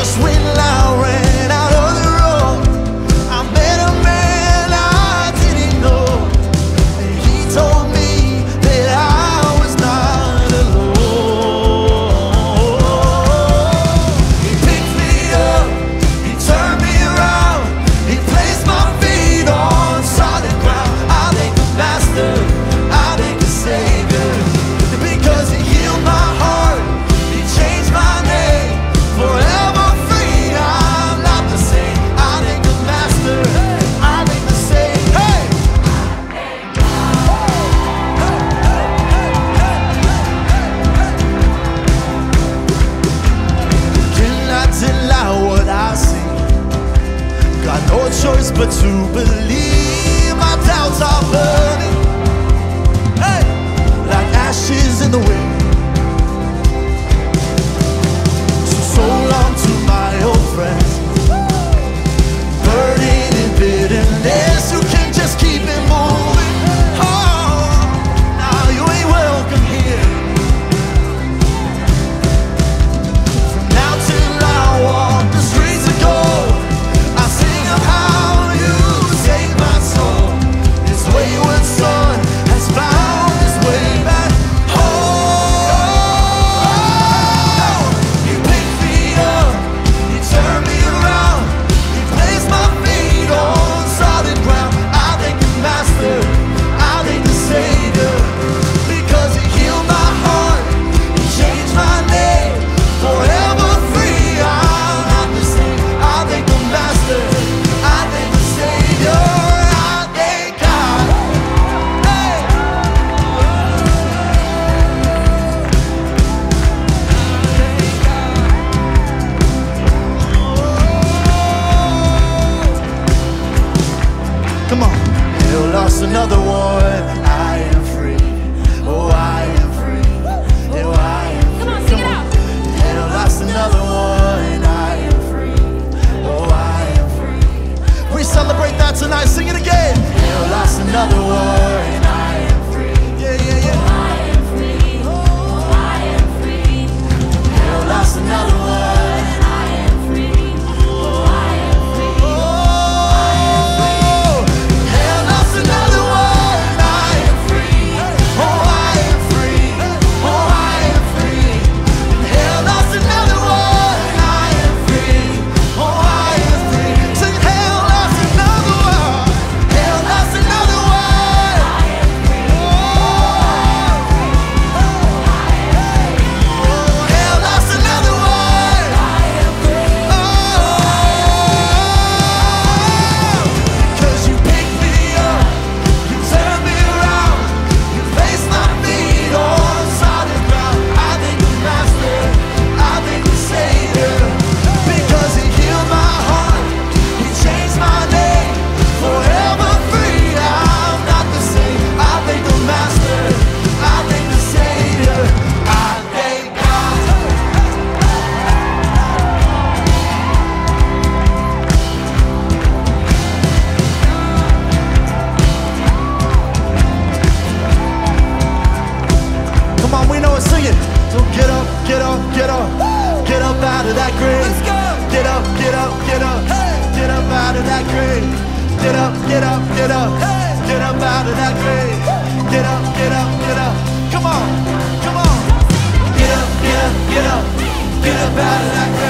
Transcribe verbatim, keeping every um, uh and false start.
just when I ran out of the road, I met a man I didn't know, and he told me that I was not alone. He picked me up, he turned me around, he placed my feet on solid ground. I thank the Master, I thank the Savior, because he healed my heart, he changed my name, forever free. I'm not the same. I thank the Master, I thank the Savior. Hey! Cannot deny what I see. Got no choice but to believe. My doubts are burning, hey, like ashes in the wind. So, so long to my old friends, burden and bitterness. You can just keep it moving. Oh, now you ain't welcome here. From now till I walk the streets of gold, I sing of how you saved my soul. This wayward son has found his way back home. You picked me up, you turned me around, you placed my feet on solid ground. I thank the Master, I thank the Savior, because he healed my heart, he changed my name, forever free. I'm not the same. I thank the Master, I thank the Savior, I thank God. Hey! Come on. Hell lost another one. I am free. Oh, I am free. Oh, I am free. Come on, sing it out. Hell lost another one. I am free. Oh, I am free. We celebrate that tonight. Sing it again. Hell lost another one. I am free. Yeah, yeah, yeah. I am free. Oh, I am free. Hell lost another one. I am free. Oh, I am free. Oh, hell lost another one. I am free. Oh, I am free. Oh, I am free. Hell lost another one. I am free. Oh, I am free. Sing hell lost another one. Hell lost another one. I am free. Oh, hell lost another one. I am free. Oh, because you picked me up, you turned me around, you placed my feet on solid ground. I thank the Master, I thank the Savior, because he healed my heart, he changed my name, forever free. I'm not the same. I thank the Master, I thank the Savior, I thank God. Come on, we know it, sing it. So get up, get up, get up, get up out of that grave. Let's go. Get up, get up, get up, get up out of that grave. Get up, get up, get up, get up out of that grave. Get up, get up, get up. Come on, come on. Get up, get up, get up, get up out of that grave.